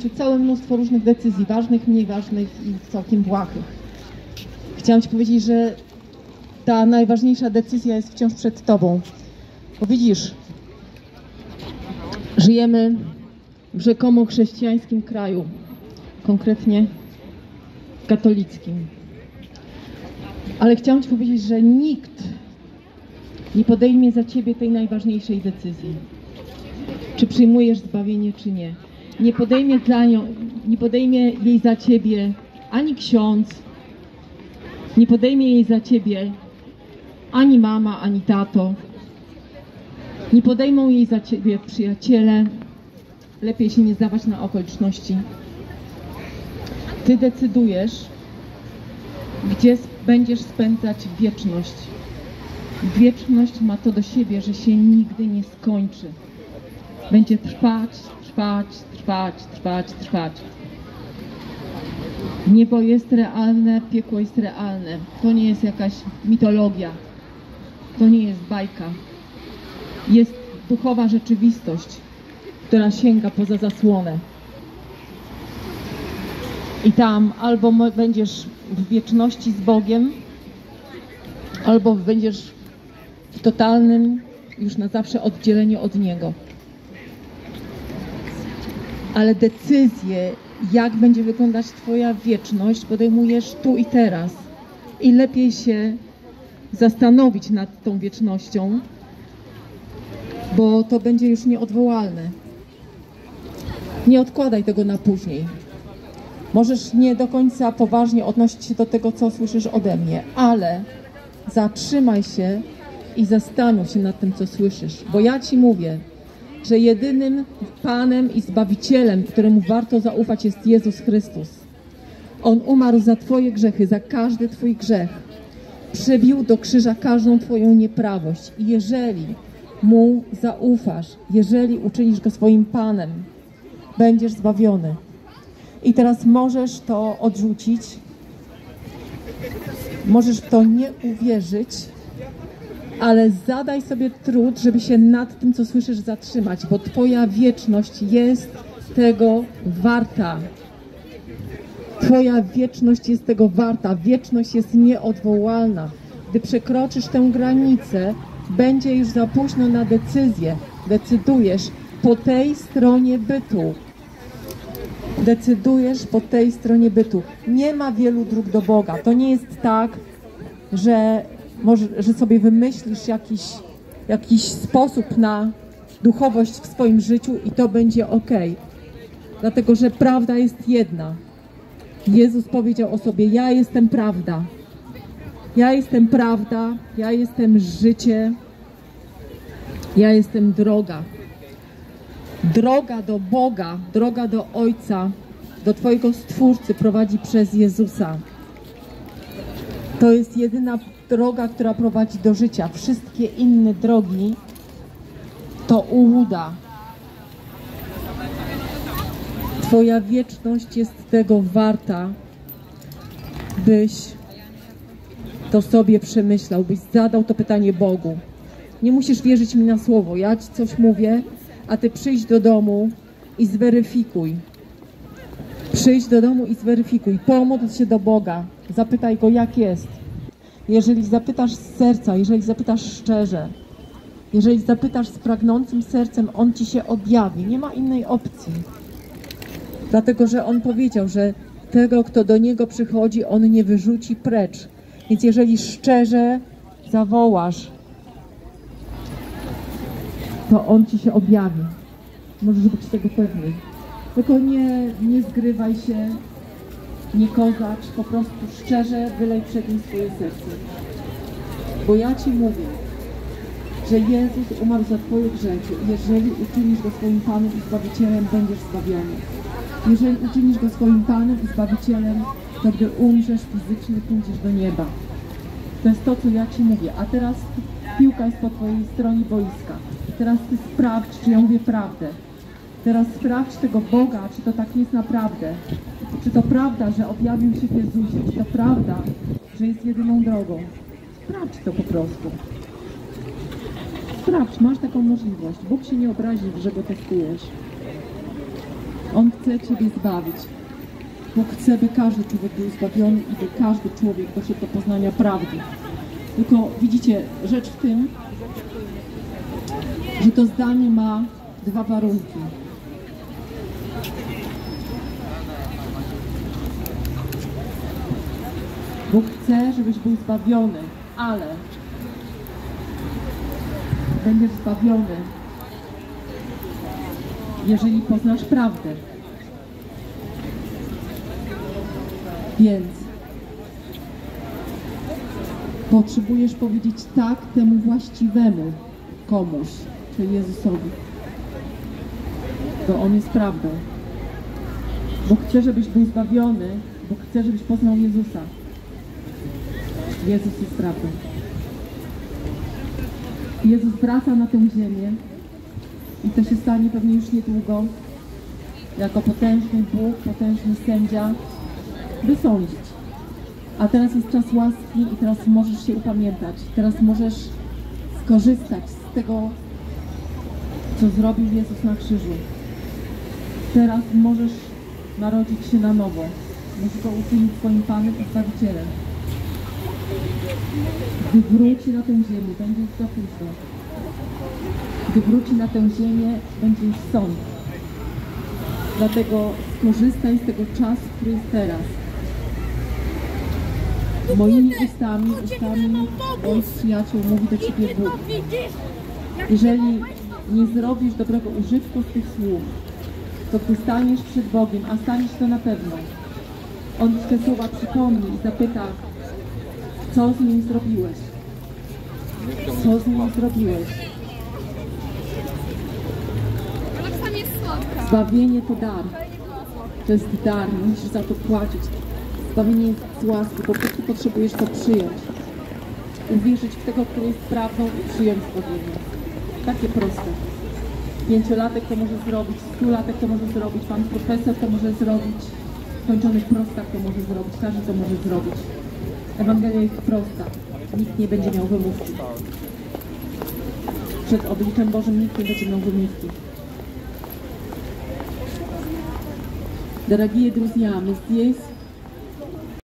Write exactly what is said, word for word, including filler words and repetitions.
życiu całe mnóstwo różnych decyzji, ważnych, mniej ważnych i całkiem błahych. Chciałam Ci powiedzieć, że ta najważniejsza decyzja jest wciąż przed Tobą. Bo widzisz, żyjemy w rzekomo chrześcijańskim kraju, konkretnie katolickim. Ale chciałam Ci powiedzieć, że nikt nie podejmie za Ciebie tej najważniejszej decyzji. Czy przyjmujesz zbawienie, czy nie. Nie podejmie, dla nią, nie podejmie jej za Ciebie ani ksiądz, nie podejmie jej za Ciebie ani mama, ani tato. Nie podejmą jej za Ciebie przyjaciele. Lepiej się nie zdawać na okoliczności. Ty decydujesz, gdzie będziesz spędzać wieczność. Wieczność ma to do siebie, że się nigdy nie skończy. Będzie trwać, trwać, trwać, trwać, trwać. Niebo jest realne, piekło jest realne. To nie jest jakaś mitologia. To nie jest bajka. Jest duchowa rzeczywistość, która sięga poza zasłonę. I tam albo będziesz w wieczności z Bogiem, albo będziesz w totalnym, już na zawsze oddzieleniu od Niego. Ale decyzję, jak będzie wyglądać Twoja wieczność, podejmujesz tu i teraz. I lepiej się zastanowić nad tą wiecznością, bo to będzie już nieodwołalne. Nie odkładaj tego na później. Możesz nie do końca poważnie odnosić się do tego, co słyszysz ode mnie, ale zatrzymaj się i zastanów się nad tym, co słyszysz. Bo ja Ci mówię, że jedynym Panem i Zbawicielem, któremu warto zaufać, jest Jezus Chrystus. On umarł za Twoje grzechy, za każdy Twój grzech. Przybił do krzyża każdą Twoją nieprawość. I jeżeli Mu zaufasz, jeżeli uczynisz Go swoim Panem, będziesz zbawiony. I teraz możesz to odrzucić, możesz w to nie uwierzyć, ale zadaj sobie trud, żeby się nad tym, co słyszysz, zatrzymać, bo Twoja wieczność jest tego warta. Twoja wieczność jest tego warta. Wieczność jest nieodwołalna. Gdy przekroczysz tę granicę, będzie już za późno na decyzję. Decydujesz po tej stronie bytu. Decydujesz po tej stronie bytu. Nie ma wielu dróg do Boga. To nie jest tak, że, może, że sobie wymyślisz jakiś, jakiś sposób na duchowość w swoim życiu i to będzie ok. Dlatego, że prawda jest jedna. Jezus powiedział o sobie: ja jestem prawda. Ja jestem prawda, ja jestem życie, ja jestem droga. Droga do Boga, droga do Ojca, do Twojego Stwórcy prowadzi przez Jezusa. To jest jedyna droga, która prowadzi do życia. Wszystkie inne drogi to ułuda. Twoja wieczność jest tego warta, byś to sobie przemyślał, byś zadał to pytanie Bogu. Nie musisz wierzyć mi na słowo. Ja Ci coś mówię, a Ty przyjdź do domu i zweryfikuj. Przyjdź do domu i zweryfikuj. Pomódl się do Boga. Zapytaj Go, jak jest. Jeżeli zapytasz z serca, jeżeli zapytasz szczerze, jeżeli zapytasz z pragnącym sercem, On Ci się objawi. Nie ma innej opcji. Dlatego, że On powiedział, że tego, kto do Niego przychodzi, On nie wyrzuci precz. Więc jeżeli szczerze zawołasz, to On Ci się objawi. Możesz być tego pewny. Tylko nie, nie zgrywaj się, nie kozacz, po prostu szczerze wylej przed Nim swoje serce. Bo ja Ci mówię, że Jezus umarł za Twoje grzechy. Jeżeli uczynisz Go swoim Panem i Zbawicielem, będziesz zbawiony. Jeżeli uczynisz Go swoim Panem i Zbawicielem, to gdy umrzesz fizycznie, pójdziesz do nieba. To jest to, co ja Ci mówię. A teraz piłka jest po Twojej stronie boiska. Teraz Ty sprawdź, czy ja mówię prawdę. Teraz sprawdź tego Boga, czy to tak jest naprawdę. Czy to prawda, że objawił się w Jezusie. Czy to prawda, że jest jedyną drogą. Sprawdź to po prostu. Sprawdź, masz taką możliwość. Bóg się nie obrazi, że Go testujesz. On chce Ciebie zbawić. Bóg chce, by każdy człowiek był zbawiony i by każdy człowiek doszedł do poznania prawdy. Tylko widzicie, rzecz w tym, że to zdanie ma dwa warunki. Bóg chce, żebyś był zbawiony, ale będziesz zbawiony, jeżeli poznasz prawdę. Więc potrzebujesz powiedzieć tak temu właściwemu komuś, czyli Jezusowi, bo On jest prawdą. Bóg chce, żebyś był zbawiony, Bóg chce, żebyś poznał Jezusa. Jezus jest prawdą. Jezus wraca na tę ziemię i to się stanie pewnie już niedługo, jako potężny Bóg, potężny sędzia, by sądzić. A teraz jest czas łaski i teraz możesz się upamiętać. Teraz możesz skorzystać z tego, co zrobił Jezus na krzyżu. Teraz możesz narodzić się na nowo. Możesz Go uczynić swoim Panem i Zbawicielem. Gdy wróci na tę ziemię, będzie już za późno. Gdy wróci na tę ziemię, będzie już sąd. Dlatego skorzystaj z tego czasu, który jest teraz. Moimi ustami, ustami moich przyjaciół mówi do Ciebie Bóg. Jeżeli nie zrobisz dobrego użytku z tych słów, to Ty staniesz przed Bogiem, a staniesz to na pewno. On Ci te słowa przypomni i zapyta, co z nim zrobiłeś? Co z nim zrobiłeś? Zbawienie to dar. To jest dar, nie musisz za to płacić. Zbawienie jest z łaski, po prostu potrzebujesz to przyjąć. Uwierzyć w tego, który jest prawdą i przyjąć zbawienie. Takie proste. Pięciolatek to może zrobić, stulatek to może zrobić, pan profesor to może zrobić, skończony prostak to może zrobić, każdy to może zrobić. Ewangelia jest prosta. Nikt nie będzie miał wymówki. Przed obliczem Bożym nikt nie będzie miał wymówki. Дорогие друзья, мы здесь